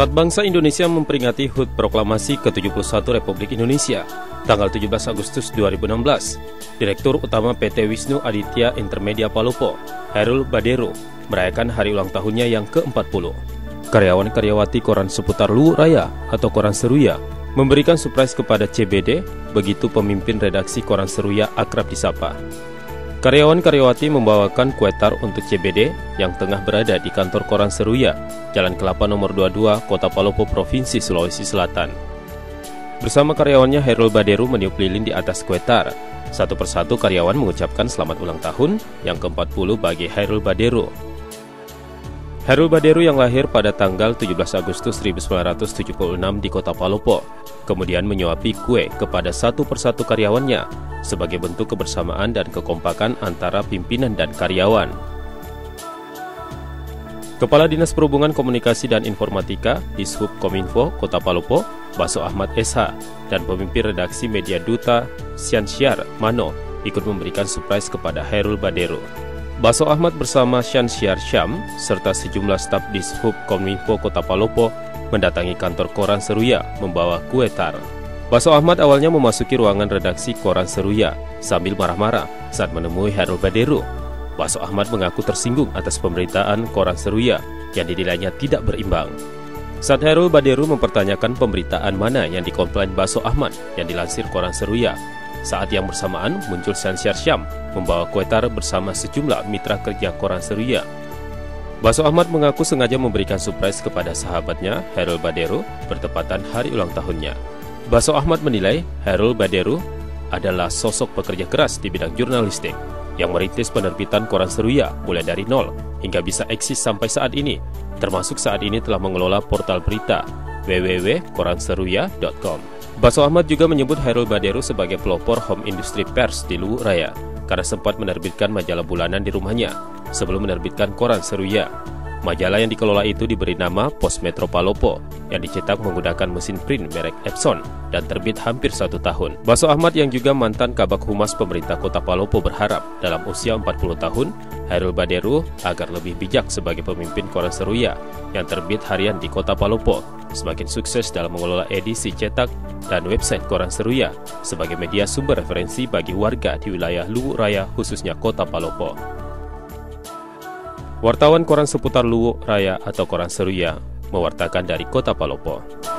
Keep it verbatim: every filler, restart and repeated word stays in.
Saat bangsa Indonesia memperingati H U T Proklamasi ke tujuh puluh satu Republik Indonesia, tanggal tujuh belas Agustus dua ribu enam belas, Direktur Utama P T Wisnu Aditya Intermedia Palopo, Hairul Baderu, merayakan hari ulang tahunnya yang ke empat puluh. Karyawan-karyawati koran seputar Luwu Raya atau Koran Seruya memberikan surprise kepada C B D, begitu pemimpin redaksi Koran Seruya akrab disapa. Karyawan-karyawati membawakan kue tar untuk C B D yang tengah berada di kantor Koran Seruya, Jalan Kelapa nomor dua puluh dua, Kota Palopo, Provinsi Sulawesi Selatan. Bersama karyawannya, Hairul Baderu meniup lilin di atas kue tar. Satu persatu karyawan mengucapkan selamat ulang tahun yang ke empat puluh bagi Hairul Baderu. Hairul Baderu yang lahir pada tanggal tujuh belas Agustus seribu sembilan ratus tujuh puluh enam di Kota Palopo, kemudian menyuapi kue kepada satu persatu karyawannya sebagai bentuk kebersamaan dan kekompakan antara pimpinan dan karyawan. Kepala Dinas Perhubungan Komunikasi dan Informatika Dishub Kominfo Kota Palopo, Baso Ahmad S H, dan pemimpin redaksi media Duta Syansyar Mano ikut memberikan surprise kepada Hairul Baderu. Baso Ahmad bersama Syansyar Syam serta sejumlah staf Dishub Kominfo Kota Palopo mendatangi kantor Koran Seruya membawa kue tar. Baso Ahmad awalnya memasuki ruangan redaksi Koran Seruya sambil marah-marah saat menemui Hairul Baderu. Baso Ahmad mengaku tersinggung atas pemberitaan Koran Seruya yang dinilainya tidak berimbang. Saat Hairul Baderu mempertanyakan pemberitaan mana yang dikomplain Baso Ahmad yang dilansir Koran Seruya, saat yang bersamaan muncul Syansyar Syam membawa kue tar bersama sejumlah mitra kerja Koran Seruya. Baso Ahmad mengaku sengaja memberikan surprise kepada sahabatnya Hairul Baderu bertepatan hari ulang tahunnya. Baso Ahmad menilai Hairul Baderu adalah sosok pekerja keras di bidang jurnalistik yang merintis penerbitan Koran Seruya mulai dari nol hingga bisa eksis sampai saat ini, termasuk saat ini telah mengelola portal berita w w w titik koran seruya titik com. Baso Ahmad juga menyebut Hairul Baderu sebagai pelopor home industry pers di Luwu Raya karena sempat menerbitkan majalah bulanan di rumahnya sebelum menerbitkan Koran Seruya. Majalah yang dikelola itu diberi nama Pos Metro Palopo yang dicetak menggunakan mesin print merek Epson dan terbit hampir satu tahun. Baso Ahmad yang juga mantan Kabag Humas pemerintah Kota Palopo berharap dalam usia empat puluh tahun, Hairul Baderu agar lebih bijak sebagai pemimpin Koran Seruya yang terbit harian di Kota Palopo, semakin sukses dalam mengelola edisi cetak dan website Koran Seruya sebagai media sumber referensi bagi warga di wilayah Luwu Raya khususnya Kota Palopo. Wartawan koran seputar Luwu Raya atau Koran Seruya mewartakan dari Kota Palopo.